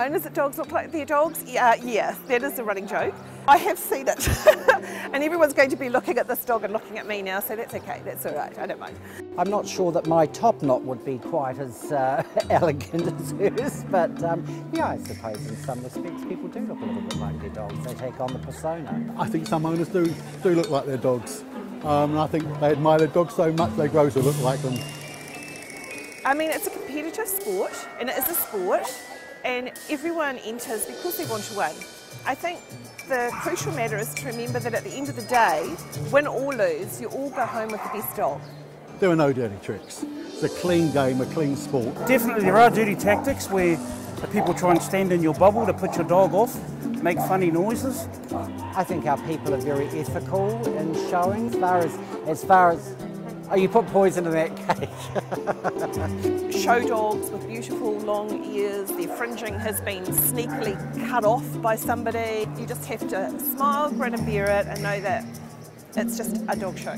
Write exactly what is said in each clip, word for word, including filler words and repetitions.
owners of dogs look like their dogs? Yeah, yeah, that is a running joke. I have seen it. And everyone's going to be looking at this dog and looking at me now, so that's okay, that's all right, I don't mind. I'm not sure that my top knot would be quite as uh, elegant as hers, but um, yeah, I suppose in some respects people do look a little bit like their dogs. They take on the persona. I think some owners do, do look like their dogs. Um, and I think they admire their dogs so much they grow to look like them. I mean, it's a competitive sport, and it is a sport, and everyone enters because they want to win. I think the crucial matter is to remember that at the end of the day, win or lose, you all go home with the best dog. There are no dirty tricks. It's a clean game, a clean sport. Definitely there are dirty tactics where the people try and stand in your bubble to put your dog off, make funny noises. I think our people are very ethical in showing, as far as, as far as, oh, you put poison in that cake. Show dogs with beautiful long ears, their fringing has been sneakily cut off by somebody. You just have to smile, grin and bear it and know that it's just a dog show.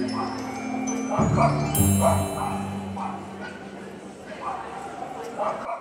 Wow.